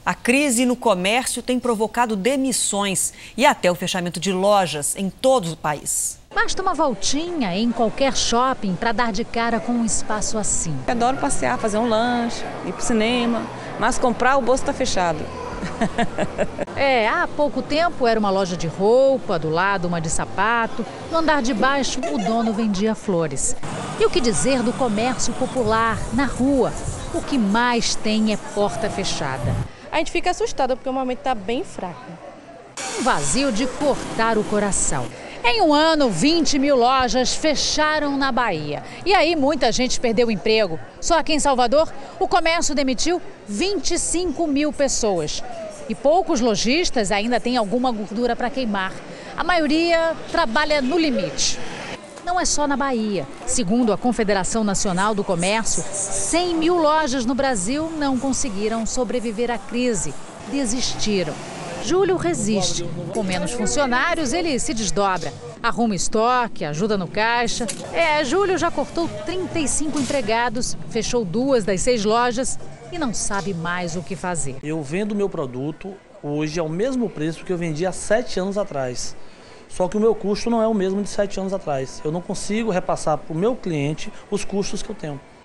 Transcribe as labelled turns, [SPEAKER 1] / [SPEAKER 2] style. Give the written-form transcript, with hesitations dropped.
[SPEAKER 1] A crise no comércio tem provocado demissões e até o fechamento de lojas em todo o país.
[SPEAKER 2] Basta uma voltinha em qualquer shopping para dar de cara com um espaço assim.
[SPEAKER 3] Eu adoro passear, fazer um lanche, ir para o cinema, mas comprar o bolso está fechado.
[SPEAKER 2] Há pouco tempo era uma loja de roupa, do lado uma de sapato. No andar de baixo, o dono vendia flores. E o que dizer do comércio popular, na rua? O que mais tem é porta fechada.
[SPEAKER 4] A gente fica assustada porque o momento está bem fraco.
[SPEAKER 2] Um vazio de cortar o coração. Em um ano, 20 mil lojas fecharam na Bahia. E aí muita gente perdeu o emprego. Só aqui em Salvador, o comércio demitiu 25 mil pessoas. E poucos lojistas ainda têm alguma gordura para queimar. A maioria trabalha no limite. Não é só na Bahia. Segundo a Confederação Nacional do Comércio, 100 mil lojas no Brasil não conseguiram sobreviver à crise. Desistiram. Júlio resiste. Com menos funcionários, ele se desdobra. Arruma estoque, ajuda no caixa. Júlio já cortou 35 empregados, fechou 2 das 6 lojas e não sabe mais o que fazer.
[SPEAKER 5] Eu vendo meu produto hoje ao mesmo preço que eu vendia há 7 anos atrás. Só que o meu custo não é o mesmo de 7 anos atrás. Eu não consigo repassar para o meu cliente os custos que eu tenho.